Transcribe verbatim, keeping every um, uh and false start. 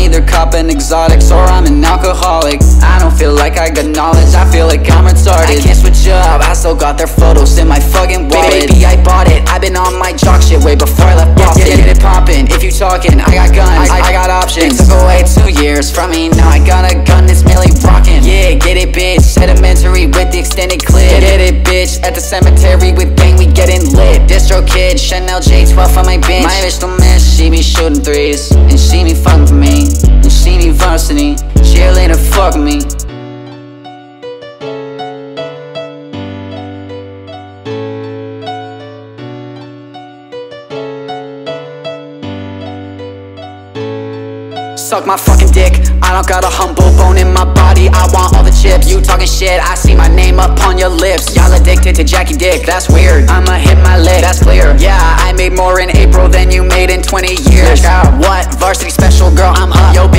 either copping exotics or I'm an alcoholic. I don't feel like I got knowledge, I feel like I'm retarded. I can't switch up, I still got their photos in my fucking wallet. Baby, I bought it, I've been on my jock shit way before I left Boston. Get it poppin', if you talking, I got guns, I, I got options. It took away two years from me, now I got a gun that's merely rockin'. Yeah, get it bitch, sedimentary with the extended clip. Get it bitch, at the cemetery with gang we getting lit. Distro kid, Chanel J twelve on my bench. My bitch don't miss, she be shooting threes, and she be fucking for me, and she be varsity. Cheerleader fuck me. Suck my fucking dick, I don't got a humble bone in my body. I want all the chips, you talking shit, I see my name up on your lips. Y'all addicted to Jackie Dick, that's weird, I'ma hit my lick, that's clear. Yeah, I made more in April than you made in twenty years. What, varsity special girl, I'm up. Yo